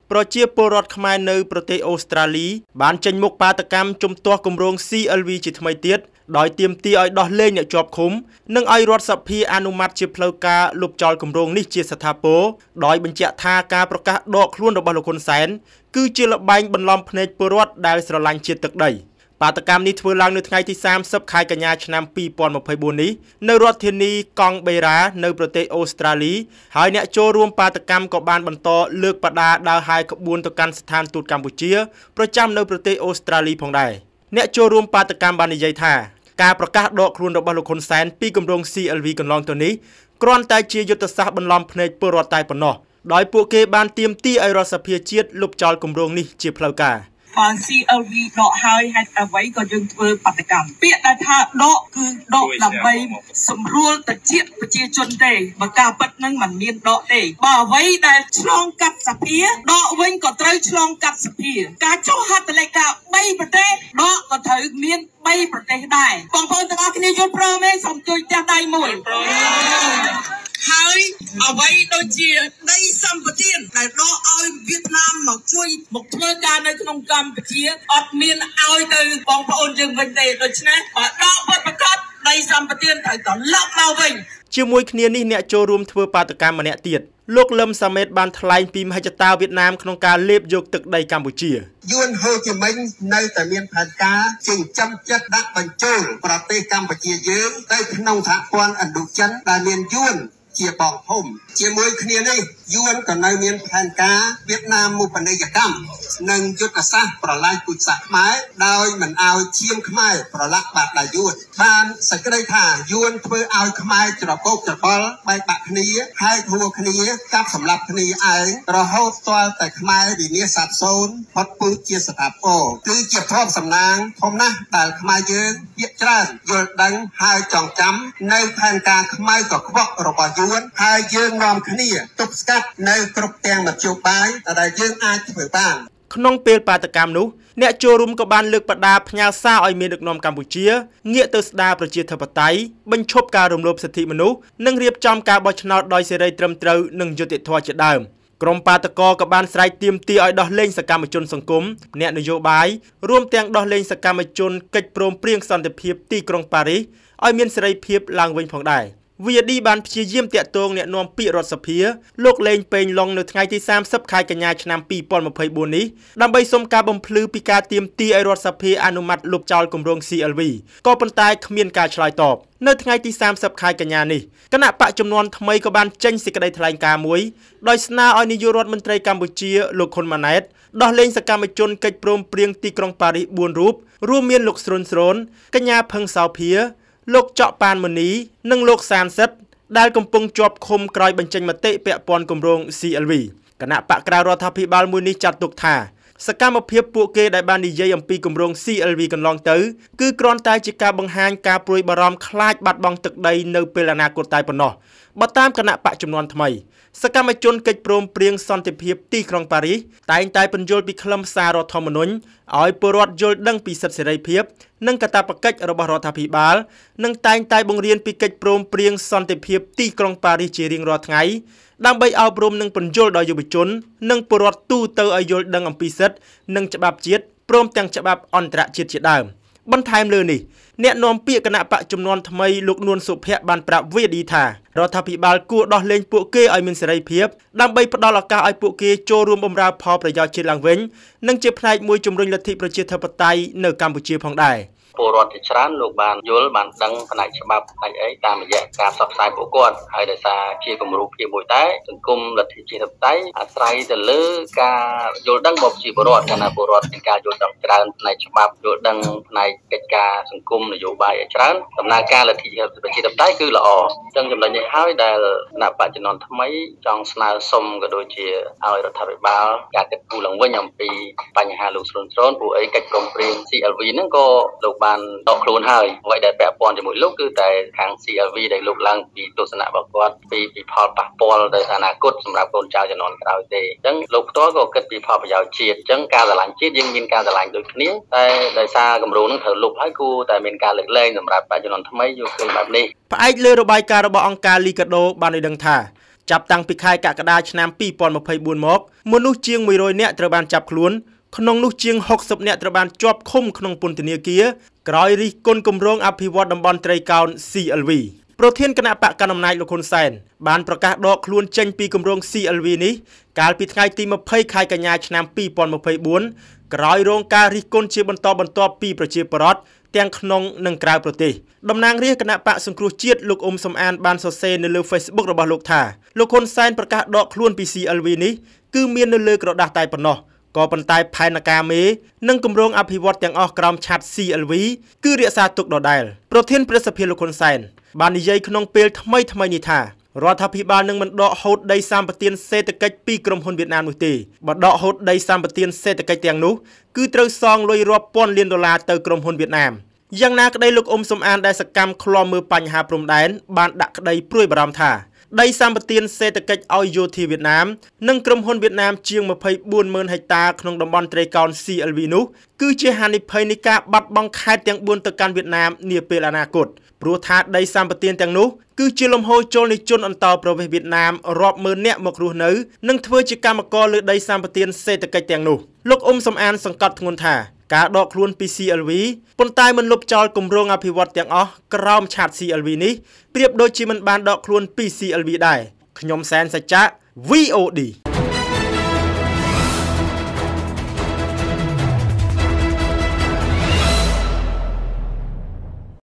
ប្រជាពលរដ្ឋខ្មែរនៅប្រទេសអូស្ត្រាលីបានចេញមុខបាតកម្មជំទាស់គម្រោង CLV ជាថ្មីទៀតដោយទាមទារឲ្យដោះលែងអ្នកជាប់ឃុំនិងឲ្យរដ្ឋសភាអនុម័តជាផ្លូវការលុបចោលគម្រោងនេះជាស្ថាពរដោយបញ្ជាក់ថាការប្រកាសដកខ្លួនរបស់លោកហ៊ុនសែនគឺជាល្បែងបន្លំភ្នែកពលរដ្ឋដែលស្រឡាញ់ជាតិទឹកដីបាតកម្មនេះធ្វើឡើងនៅថ្ងៃទី30ខែកញ្ញាឆ្នាំ2024នេះនៅរដ្ឋធានីកង់បេរ៉ានៅប្រទេសអូស្ត្រាលីហើយអ្នកចូលរួមបាតកម្មក៏បានបន្តលើកបដាដើរហាយក្បួនទៅកាន់ស្ថានទូតកម្ពុជាប្រចាំនៅប្រទេសអូស្ត្រាលីផងដែរអ្នកចូលរួមបាតកម្មបាននិយាយថាការប្រកាសដកខ្លួនរបស់លោកហ៊ុនសែនពីគម្រោង CLV កន្លងទៅនេះគ្រាន់តែជាយុទ្ធសាស្ត្របន្លំភ្នែកពលរដ្ឋតែប៉ុណ្ណោះដោយពួកគេបានទាមទារឲ្យរដ្ឋសភាជាតិលុបចោលគម្រោងនេះជាផ្លូវការ CLV ដកហើយហេតុអ្វីក៏យើងធ្វើបាតកម្មពាក្យដែលថាដកគឺដកដើម្បីសម្រួលទៅជាតិប្រជាជនទេបើការពិតនឹងមិនមានដកទេបើអ្វីដែលឆ្លងកាត់សភាដកវិញក៏ត្រូវឆ្លងកាត់សភាការចុះហត្ថលេខា3ប្រទេសដកក៏ត្រូវមាន3ប្រទេសដែរបងប្អូនទាំងអស់គ្នាយល់ព្រមទេសូមជួយចាស់ដៃមួយហើយអ្វីដូចជាដីសម្បត្តិដែលដកឲ្យវៀតណាមមកជួយមកធ្វើការនៅក្នុងកម្ពុជាអត់មានឲ្យទៅបងប្អូនយើងវិញទេដូច្នេះបើដកពិតប្រាកដដីសម្បត្តិត្រូវត្រឡប់មកវិញជាមួយគ្នានេះអ្នកចូលរួមធ្វើបាតកម្មម្នាក់ទៀតលោកលឹមសាមេតបានថ្លែងពីមហិច្ឆតាវៀតណាមក្នុងការលេបយកទឹកដីកម្ពុជាយួនហូជីមិញនៅតែមានផែនការចិញ្ចឹមចិត្តដាក់បញ្ចូលប្រទេសកម្ពុជាយើងទៅក្នុងសហព័ន្ធឥណ្ឌូចិនដែលមានយួនជាបងធំជាមួយគ្នានេះយួនក៏នៅមានផែនការវៀតណាមមុបនីយកម្មនិងយុទ្ធសាស្ត្រប្រឡាយពូជសាសន៍ខ្មែរដោយមិនឲ្យឈាមខ្មែរប្រឡាក់បាត់ដោយយួនបានសេចក្តីថាយួនធ្វើឲ្យខ្មែរច្របូកច្របល់បែកបាក់គ្នាហើយហួរគ្នាកាប់សម្លាប់គ្នាឯងរហូតទាល់តែខ្មែរវិនាសសាបសូន្យផុតពូជជាស្ថាពរគឺជាធម៌សំណាងធំណាស់ដែលខ្មែរយើងភាគច្រើនយល់ដឹងហើយចងចាំនៅផែនការខ្មៅកខ្វក់របស់យួនហើយយើងនាំគ្នាទប់ស្កាត់នៅគ្រប់ទាំងមធ្យោបាយដែលយើងអាចធ្វើបានក្នុងពេលបាតកម្មនោះអ្នកចូលរួមក៏បានលើកបដាផ្ញើសារឲ្យមានដឹកនាំកម្ពុជាងាកទៅស្ដារប្រជាធិបតេយ្យបញ្ឈប់ការរំលោភសិទ្ធិមនុស្សនិងរៀបចំការបោះឆ្នោតដោយសេរីត្រឹមត្រូវនិងយុត្តិធម៌ជាដើមក្រុមបាតកោក៏បានស្រែកទាមទារឲ្យដោះលែងសកម្មជនសង្គមអ្នកនយោបាយរួមទាំងដោះលែងសកម្មជនកិច្ចព្រមព្រៀងសន្តិភាពទីក្រុងប៉ារីសឲ្យមានសេរីភាពឡើងវិញផងដែរVD បានព្យាយាមតាក់ទងអ្នកនាំពាក្យរដ្ឋសភាលោកលេងពេញឡុងនៅថ្ងៃទី30ខែកញ្ញាឆ្នាំ2024នេះដើម្បីសុំការបំភ្លឺពីការទាមទារឲ្យរដ្ឋសភាអនុម័តលុបចោលគម្រោង CLV ក៏ប៉ុន្តែគ្មានការឆ្លើយតបនៅថ្ងៃទី30ខែកញ្ញានេះគណៈបកចំនួនថ្មីក៏បានចេញសេចក្តីថ្លែងការណ៍មួយដោយស្នើឲ្យនាយករដ្ឋមន្ត្រីកម្ពុជាលោកហ៊ុនម៉ាណែតដោះលែងសកម្មជនកិច្ចព្រមព្រៀងទីក្រុងប៉ារីស4រូបរួមមានលោកស្រុនស្រនកញ្ញាផឹងសោភាលោកចောက်ប៉ានមនីនិងលោកសានសិតដែលកំពុងជាប់ឃុំក្រោយបញ្ចេញមតិពាក់ព័ន្ធគម្រោង CLV គណៈបកក្រៅរដ្ឋាភិបាលមួយនេះចាត់ទុកថាសកម្មភាពពួកគេដែលបាននិយាយអំពីគម្រោង CLV កន្លងទៅគឺគ្រាន់តែជាការបង្ហាញការព្រួយបារម្ភខ្លាចបាត់បង់ទឹកដីនៅពេលអនាគតតែប៉ុណ្ណោះបើតាមគណៈបកចំនួនថ្មីសកម្មជនកិច្ចព្រមព្រៀងសន្តិភាពទីក្រុងប៉ារីសតែងតែពន្យល់ពីខ្លឹមសាររដ្ឋធម្មនុញ្ញឲ្យពលរដ្ឋយល់ដឹងពីសិទ្ធិសេរីភាពនិងកាតព្វកិច្ចរបស់រដ្ឋាភិបាលនិងតែងតែបង្រៀនពីកិច្ចព្រមព្រៀងសន្តិភាពទីក្រុងប៉ារីសជារៀងរាល់ថ្ងៃដើម្បីអប់រំនិងពន្យល់ដល់យុវជននិងពលរដ្ឋទូទៅឲ្យយល់ដឹងអំពីសិទ្ធិនិងច្បាប់ជាតិព្រមទាំងច្បាប់អន្តរជាតិជាដើមបន្ថែមលើនេះអ្នកនាំពាក្យគណៈបកចំនួនថ្មីលោកនួនសុភ័ក្របានប្រាប់ VD ថារដ្ឋាភិបាលគួរដោះលែងពួកគេឲ្យមានសេរីភាពដើម្បីផ្ដល់ឱកាសឲ្យពួកគេចូលរួមបម្រើផលប្រយោជន៍ជាតិឡើងវិញនិងជាផ្នែកមួយជំរុញលទ្ធិប្រជាធិបតេយ្យនៅកម្ពុជាផងដែរពលរដ្ឋជាច្រើនលោកបានយល់បានដឹងផ្នែកច្បាប់ផ្នែកអីតាមរយៈការផ្សព្វផ្សាយពួកគាត់ហើយដោយសារជាគំរូភាពមួយដែរសង្គមលទ្ធិប្រជាធិបតេយ្យអាស្រ័យទៅលើការយល់ដឹងរបស់ប្រជាពលរដ្ឋគណៈពលរដ្ឋមានការយល់ដឹងច្រើនផ្នែកច្បាប់យល់ដឹងផ្នែកកិច្ចការសង្គមនយោបាយឲ្យច្រើនដំណើរការលទ្ធិប្រជាធិបតេយ្យគឺល្អអញ្ចឹងចំណុចនេះហើយដែលគណៈបច្ចុប្បន្នថ្មីចង់ស្នើសុំក៏ដូចជាឲ្យរដ្ឋាភិបាលការគិតគូរឡើងវិញអំពីបញ្ហាលោកស្រុនស្រនព្រោះអីកិច្ចព្រមព្រៀង CLV ហ្នឹងក៏លោកបានដកខ្លួនហើយអ្វីដែលពាក់ព័ន្ធជាមួយលោកគឺតែខាង CLV ដែលលោកឡើងពីទស្សនៈរបស់គាត់ពីផលប៉ះពាល់ទៅអនាគតសម្រាប់កូនចៅជំនាន់ក្រោយទេអញ្ចឹងលោកផ្ទាល់ក៏គិតពីផលប្រយោជន៍ជាតិអញ្ចឹងការស្រឡាញ់ជាតិយើងមានការស្រឡាញ់ដូចគ្នាតែដោយសារគម្រោងនឹងត្រូវលុបហើយគួរតែមានការលើកលែងសម្រាប់បច្ចុប្បន្នថ្មីយកឃើញបែបនេះផ្អែកលើរបាយការណ៍របស់អង្គការ Liga do បានឲ្យដឹងថាចាប់តាំងពីខែកក្កដាឆ្នាំ2024មកមនុស្សជាង100នាក់ត្រូវបានចាប់ខ្លួនក្នុងនោះជាង60នាក់ត្រូវបានជាប់ឃុំក្នុងពន្ធនាគារក្រោយរិះគន់គម្រោងអភិវឌ្ឍតំបន់ត្រីកោណ CLV ប្រធានគណៈបកកណ្ដាលអំណាចលោកហ៊ុនសែនបានប្រកាសដកខ្លួនចេញពីគម្រោង CLV នេះកាលពីថ្ងៃទី20ខែកញ្ញាឆ្នាំ2024ក្រោយរងការរិះគន់ជាបន្តបន្ទាប់ពីប្រជាពលរដ្ឋទាំងក្នុងនិងក្រៅប្រទេសតំណាងរាស្ត្រគណៈបកសង្គ្រោះជាតិលោកអ៊ុំសំអានបានសរសេរនៅលើ Facebook របស់លោកថាលោកហ៊ុនសែនប្រកាសដកខ្លួនពី CLV នេះគឺមាននៅលើក្រដាស់តែប៉ុណ្ណោះក៏ប៉ុន្តែផែនការមេនិងគម្រោងអភិវឌ្ឍទាំងអស់ក្រោមឆ័ត្រ CLV គឺរក្សាទុកដដែលប្រធានព្រឹទ្ធសភាលោកហ៊ុនសែនបាននិយាយក្នុងពេលថ្មីនេះថារដ្ឋាភិបាលនឹងមិនដកហូតដីសម្បត្តិសេដ្ឋកិច្ចពីក្រុមហ៊ុនវៀតណាមនោះទេបើដកហូតដីសម្បត្តិសេដ្ឋកិច្ចទាំងនោះគឺត្រូវសងលុយរាប់ពាន់លានដុល្លារទៅក្រុមហ៊ុនវៀតណាមយ៉ាងណាក្តីលោកអ៊ុំសំអានដែលសកម្មឃ្លាំមើលបញ្ហាព្រំដែនបានដាក់ក្តីព្រួយបារម្ភថាដីសម្បត្តិសេដ្ឋកិច្ចឲ្យយោធាវៀតណាមនិងក្រុមហ៊ុនវៀតណាមជាង 24,000 ហិកតាក្នុងតំបន់ត្រីកោណ CLV នោះគឺជាហានិភ័យនៃការបាត់បង់ខេត្តទាំង4ទៅកាន់វៀតណាមនាពេលអនាគតព្រោះថាដីសម្បត្តិទាំងនោះគឺជាលំហូរចូលនៃជនអន្តោប្រវេសន៍វៀតណាមរាប់ម៉ឺននាក់មករស់នៅនិងធ្វើជាកម្មករលើដីសម្បត្តិសេដ្ឋកិច្ចទាំងនោះលោកអ៊ុំសំអានសង្កត់ធ្ងន់ថាការដកខ្លួនពី CLV ប៉ុន្តែមិនលុបចោលគម្រោងអភិវឌ្ឍទាំងអស់ក្រោមឆ័ត្រ CLV នេះប្រៀបដូចជាមិនបានដកខ្លួនពី CLV ដែរខ្ញុំសែនសច្ចៈ VOD